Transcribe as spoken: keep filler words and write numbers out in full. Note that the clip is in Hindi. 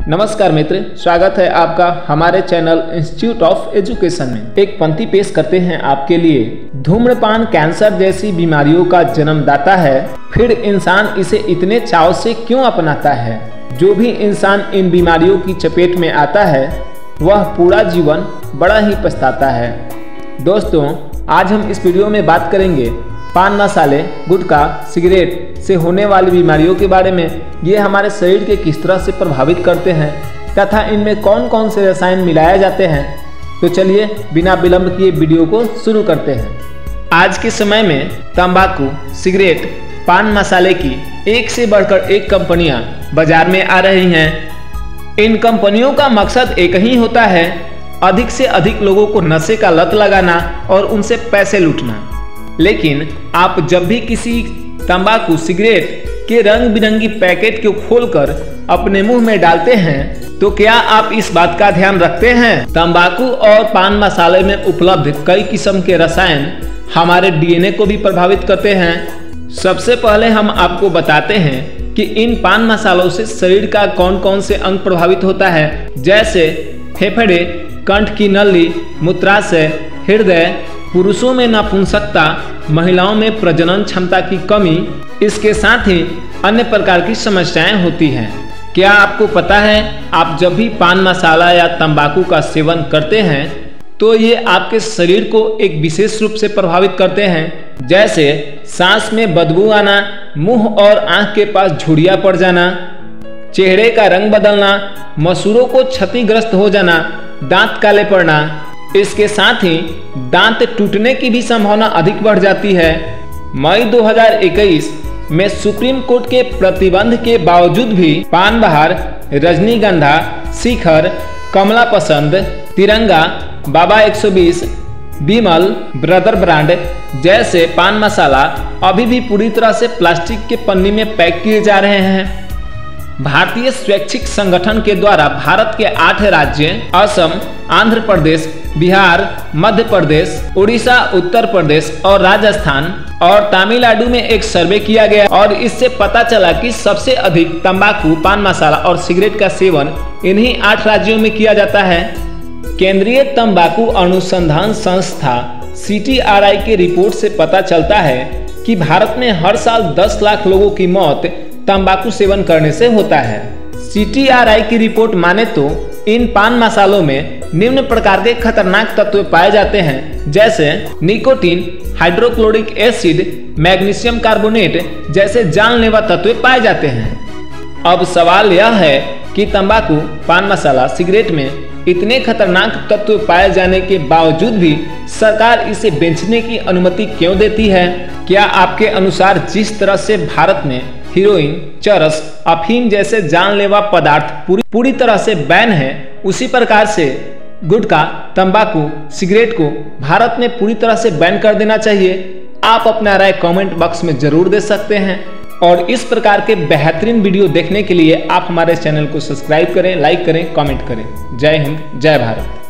नमस्कार मित्र, स्वागत है आपका हमारे चैनल इंस्टीट्यूट ऑफ एजुकेशन में। एक पंक्ति पेश करते हैं आपके लिए। धूम्रपान कैंसर जैसी बीमारियों का जन्मदाता है, फिर इंसान इसे इतने चाव से क्यों अपनाता है। जो भी इंसान इन बीमारियों की चपेट में आता है वह पूरा जीवन बड़ा ही पछताता है। दोस्तों, आज हम इस वीडियो में बात करेंगे पान मसाले, गुटखा, सिगरेट से होने वाली बीमारियों के बारे में। ये हमारे शरीर के किस तरह से प्रभावित करते हैं तथा इनमें कौन कौन से रसायन मिलाए जाते हैं। तो चलिए बिना विलंब किए वीडियो को शुरू करते हैं। आज के समय में तंबाकू, सिगरेट, पान मसाले की एक से बढ़कर एक कंपनियां बाजार में आ रही हैं। इन कंपनियों का मकसद एक ही होता है, अधिक से अधिक लोगों को नशे का लत लगाना और उनसे पैसे लूटना। लेकिन आप जब भी किसी तंबाकू, सिगरेट के रंग बिरंगी पैकेट को खोलकर अपने मुंह में डालते हैं तो क्या आप इस बात का ध्यान रखते हैं? तंबाकू और पान मसाले में उपलब्ध कई किस्म के रसायन हमारे डीएनए को भी प्रभावित करते हैं। सबसे पहले हम आपको बताते हैं कि इन पान मसालों से शरीर का कौन कौन से अंग प्रभावित होता है, जैसे फेफड़े, कंठ की नली, मूत्राशय, हृदय, पुरुषों में नपुंसकता, महिलाओं में प्रजनन क्षमता की कमी, इसके साथ ही अन्य प्रकार की समस्याएं होती हैं। क्या आपको पता है, आप जब भी पान मसाला या तंबाकू का सेवन करते हैं तो ये आपके शरीर को एक विशेष रूप से प्रभावित करते हैं, जैसे सांस में बदबू आना, मुंह और आंख के पास झुर्रियां पड़ जाना, चेहरे का रंग बदलना, मसूड़ों को क्षतिग्रस्त हो जाना, दांत काले पड़ना। इसके साथ ही दांत टूटने की भी संभावना अधिक बढ़ जाती है। मई दो हज़ार इक्कीस में सुप्रीम कोर्ट के प्रतिबंध के बावजूद भी पान बहार, रजनीगंधा, शिखर, कमला पसंद, तिरंगा, बाबा एक सौ बीस, विमल, ब्रदर ब्रांड जैसे पान मसाला अभी भी पूरी तरह से प्लास्टिक के पन्नी में पैक किए जा रहे हैं। भारतीय स्वैच्छिक संगठन के द्वारा भारत के आठ राज्य असम, आंध्र प्रदेश, बिहार, मध्य प्रदेश, उड़ीसा, उत्तर प्रदेश और राजस्थान और तमिलनाडु में एक सर्वे किया गया और इससे पता चला कि सबसे अधिक तंबाकू, पान मसाला और सिगरेट का सेवन इन्हीं आठ राज्यों में किया जाता है। केंद्रीय तंबाकू अनुसंधान संस्था सी टी आर आई की रिपोर्ट से पता चलता है कि भारत में हर साल दस लाख लोगों की मौत तंबाकू सेवन करने से होता है। सी टी आर आई की रिपोर्ट माने तो इन पान मसालों में निम्न प्रकार के खतरनाक तत्व पाए जाते हैं, जैसे nicotine, hydrochloric acid, magnesium carbonate जैसे जानलेवा तत्व पाए जाते हैं। अब सवाल यह है कि तंबाकू, पान मसाला, सिगरेट में इतने खतरनाक तत्व पाए जाने के बावजूद भी सरकार इसे बेचने की अनुमति क्यों देती है? क्या आपके अनुसार जिस तरह से भारत में हीरोइन, चरस, अफीम जैसे जानलेवा पदार्थ पूरी पूरी तरह से बैन है, उसी प्रकार से गुटखा, तंबाकू, सिगरेट को भारत में पूरी तरह से बैन कर देना चाहिए? आप अपना राय कमेंट बॉक्स में जरूर दे सकते हैं और इस प्रकार के बेहतरीन वीडियो देखने के लिए आप हमारे चैनल को सब्सक्राइब करें, लाइक करें, कमेंट करें। जय हिंद, जय भारत।